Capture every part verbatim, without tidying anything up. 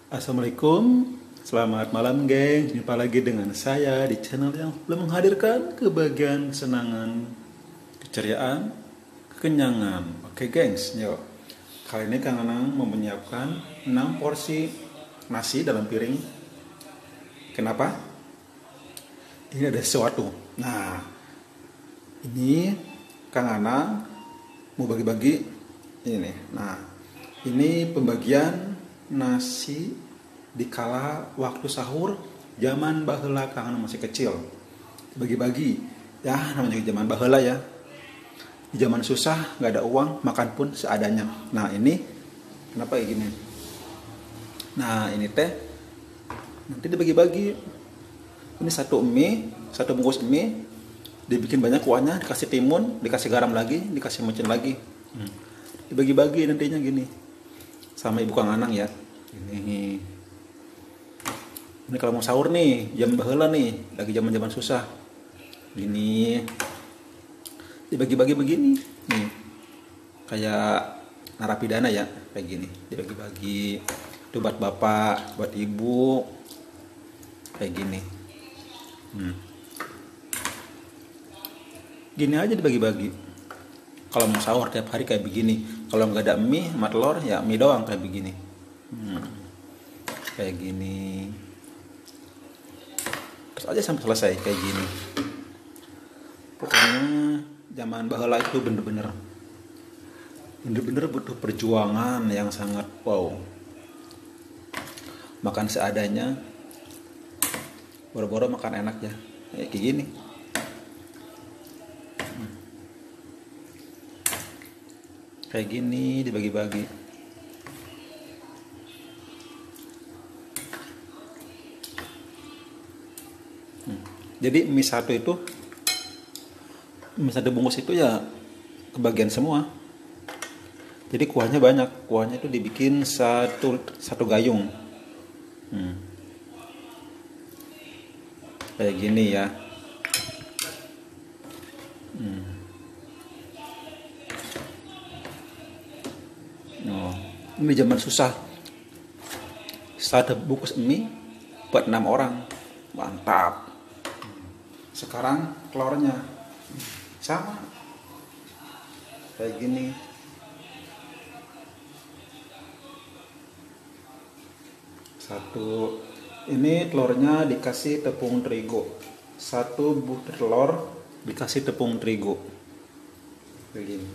Assalamualaikum, selamat malam geng. Jumpa lagi dengan saya di channel yang belum menghadirkan kebahagiaan, kesenangan, keceriaan, kekenyangan. Oke gengs, yuk. Kali ini Kang Anang mau menyiapkan enam porsi nasi dalam piring. Kenapa? Ini ada sesuatu. Nah, ini Kang Anang mau bagi-bagi ini nih. Nah, ini pembagian nasi di kala waktu sahur zaman baheula Kang Anang masih kecil. Bagi-bagi. Ya, namanya juga zaman baheula ya. Di zaman susah, nggak ada uang, makan pun seadanya. Nah, ini kenapa kayak gini? Nah, ini teh nanti dibagi-bagi. Ini satu mie, satu bungkus mie, dibikin banyak kuahnya, dikasih timun, dikasih garam lagi, dikasih micin lagi. Hmm. Dibagi-bagi nantinya gini. Sama ibu Kang Anang ya. Ini. Ini kalau mau sahur nih, jam baheula nih, lagi zaman-zaman susah. Gini. Dibagi-bagi begini. Nih. Kayak narapidana ya, kayak gini. Dibagi-bagi. Itu buat bapak, buat ibu. Kayak gini. Hmm. Gini aja dibagi-bagi. Kalau mau sahur tiap hari kayak begini. Kalau nggak ada mie sama telur ya mie doang kayak begini. Hmm. Kayak gini. Terus aja sampai selesai kayak gini. Pokoknya zaman baheula itu bener-bener bener-bener butuh perjuangan yang sangat wow. Makan seadanya. Boro-boro makan enak ya. Kayak gini. Kayak gini dibagi-bagi. Hmm. Jadi mie satu itu, mie satu bungkus itu ya kebagian semua. Jadi kuahnya banyak, kuahnya itu dibikin satu satu gayung. Hmm. Kayak gini ya. Hmm. Oh, ini zaman susah. Satu bungkus mie buat enam orang, mantap. Sekarang telurnya sama, kayak gini. Satu, ini telurnya dikasih tepung terigu. Satu butir telur dikasih tepung terigu, kayak gini.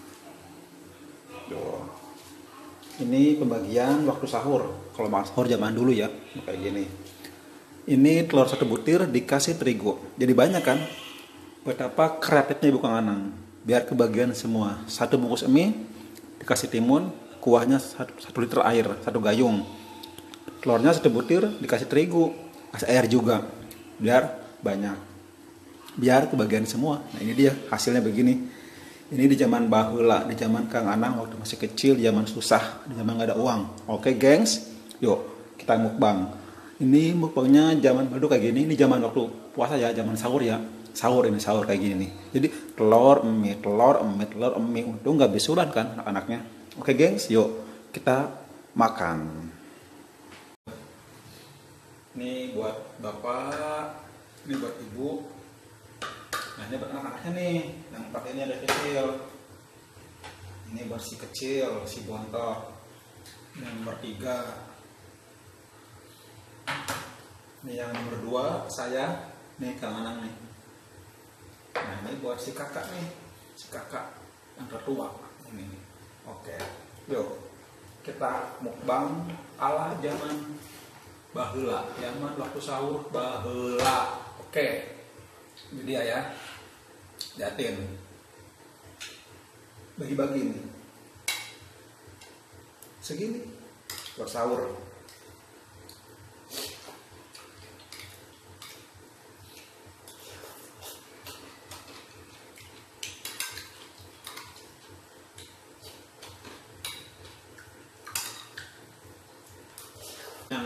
Tuh. Ini pembagian waktu sahur. Kalau mau sahur zaman dulu ya, kayak gini. Ini telur satu butir dikasih terigu. Jadi banyak kan? Betapa kreatifnya Ibu Kang Anang. Biar kebagian semua. Satu bungkus mie dikasih timun, kuahnya satu, satu liter air, satu gayung. Telurnya satu butir dikasih terigu, kasih air juga. Biar banyak. Biar kebagian semua. Nah ini dia hasilnya begini. Ini di zaman baheula, di zaman Kang Anang waktu masih kecil, di zaman susah, di zaman gak ada uang. Oke gengs, yuk kita mukbang. Ini mukbangnya zaman baru kayak gini, ini zaman waktu puasa ya, zaman sahur ya. Sahur ini, sahur kayak gini nih. Jadi telur, mie, telur, mie, telur, mie. Untung gak bisulan kan anak-anaknya. Oke gengs, yuk kita makan. Ini buat bapak, ini buat ibu. Nah ini buat anak-anaknya nih, yang empat ini ada kecil. Ini buat si kecil, si bontot. Yang nomor tiga. Ini yang nomor dua, saya. Nih Kang Anang nih. Nah ini buat si kakak nih, si kakak yang tertua. Ini nih. Oke, yuk kita mukbang ala zaman baheula, zaman waktu sahur baheula. Oke. Ini dia ya, liatin, bagi-bagi nih, segini buat sahur. Yang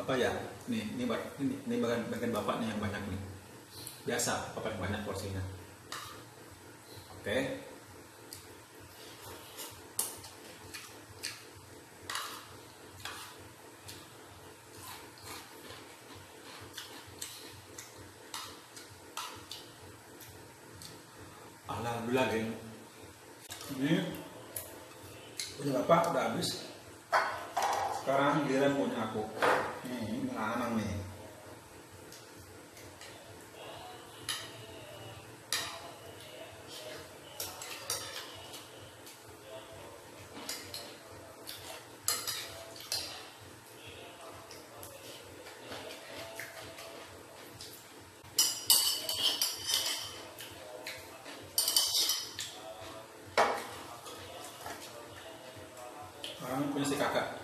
Bapak ya, nih, ini ini, ini bagian, bagian bapak nih yang banyak nih. Biasa, bapak yang banyak porsinya. Oke. Alhamdulillah, geng. Ini punya bapak udah habis. Sekarang giliran punya aku. Nih, ini anak nih. Sekarang punya si kakak.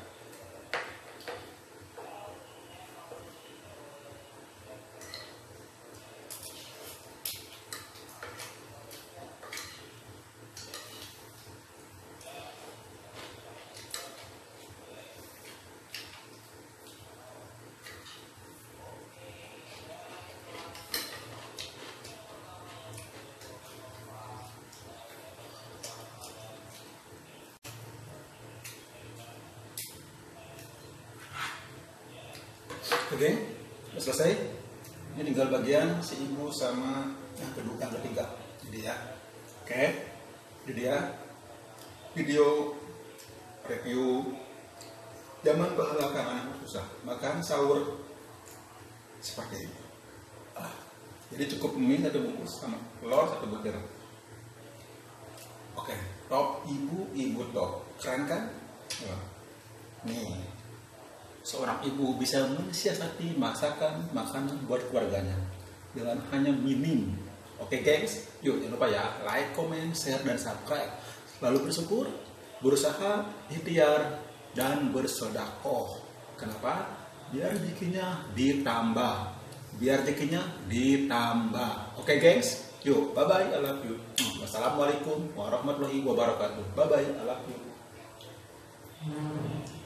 Oke, udah selesai. Ini tinggal bagian si ibu sama yang kedua, yang ketiga. Jadi ya, oke, jadi dia video review zaman bahula kan anak susah makan sahur seperti ini. Ah, jadi cukup mie satu bungkus sama telur satu butir. Oke, top ibu ibu top, keren kan? Nah, nih. Seorang ibu bisa mensiasati masakan makanan buat keluarganya dengan hanya minim. Oke gengs, yuk jangan lupa ya like, comment, share, dan subscribe. Lalu bersyukur, berusaha, ikhtiar, dan bersedekah. Kenapa? Biar rezekinya ditambah. Biar rezekinya ditambah. Oke gengs, yuk bye bye, I love you. Wassalamualaikum warahmatullahi wabarakatuh. Bye bye, I love you.